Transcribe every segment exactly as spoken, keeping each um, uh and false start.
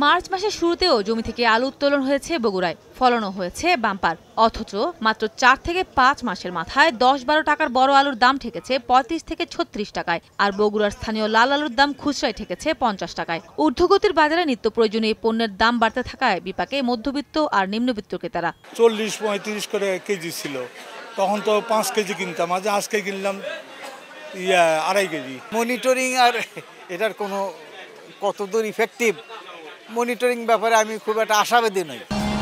March মাসের শুরুতেও জমি থেকে আলু উত্তোলন হয়েছে বগুড়ায়, ফলনও হয়েছে বাম্পার। অথচ মাত্র চার থেকে পাঁচ মাসের মাথায় দশ বারো টাকার বড় আলুর দাম ঠেকেছে পঁয়ত্রিশ থেকে ছত্রিশ টাকায়, আর বগুড়ার স্থানীয় লাল আলুর দাম খুচরায় ঠেকেছে পঞ্চাশ টাকায়। ঊর্ধ্বগতির বাজারে নিত্য প্রয়োজনীয় পণ্যের দাম বাড়তে থাকায় বিপাকে মধ্যবিত্ত আর নিম্নবিত্ত ক্রেতারা। চল্লিশ পঁয়ত্রিশ করে কেজি ছিল, তখন তো পাঁচ কেজি কিনতাম, আজ আজকে কিনলাম ইয়া আড়াই কেজি। মনিটরিং আর এটার কোনো কতদূর ইফেক্টিভ মনিটরিং ব্যাপারে আমি খুব একটা আশাবাদী নই।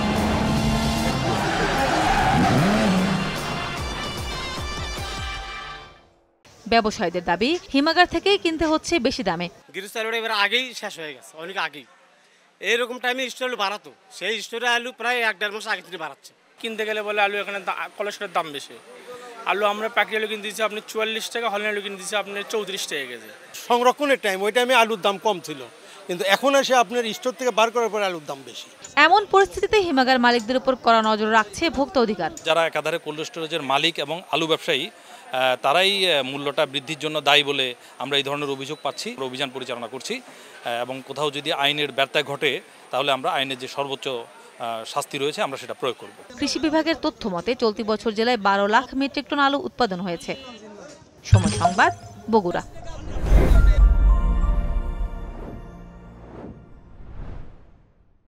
ব্যবসায়ীদের দাবি, হিমাগার থেকেই কিনতে হচ্ছে বেশি দামে। গিরিশ আলুটা এবার আগেই শেষ হয়ে গেছে, অনেক আগেই। এইরকম টাইমে স্টোর আলু বাড়াতো, সেই স্টোরে আলু প্রায় এক দেড় মাস আগে থেকে বাড়াচ্ছে। কিনতে গেলে বলে আলু এখানে কলেস্টরের দাম বেশি। আলু আমরা প্যাকেট আলু কিনে দিচ্ছি আপনি চুয়াল্লিশ টাকা, হলেন আলু কিনে দিচ্ছি আপনি চৌত্রিশ টাকা কেজি। সংরক্ষণের টাইম, ওই টাইমে আলুর দাম কম ছিল, কিন্তু এখন এসে আপনার স্টোর থেকে বার করার পরে আলুর দাম বেশি। এমন পরিস্থিতিতে হিমাগার মালিকদের উপর কড়া নজর রাখছে ভোক্তা অধিকার। যারা একাধারে কোল্ড স্টোরেজের মালিক এবং আলু ব্যবসায়ী, তারাই মূল্যটা বৃদ্ধির জন্য দায়ী বলে আমরা এই ধরনের অভিযোগ পাচ্ছি। অভিযান পরিচালনা করছি এবং কোথাও যদি আইনের ব্যত্যয় ঘটে তাহলে আমরা আইনের যে সর্বোচ্চ শাস্তি রয়েছে আমরা সেটা প্রয়োগ করব। কৃষি বিভাগের তথ্য মতে চলতি বছর জেলায় বারো লাখ মেট্রিক টন আলু উৎপাদন হয়েছে। সময় সংবাদ, বগুড়া।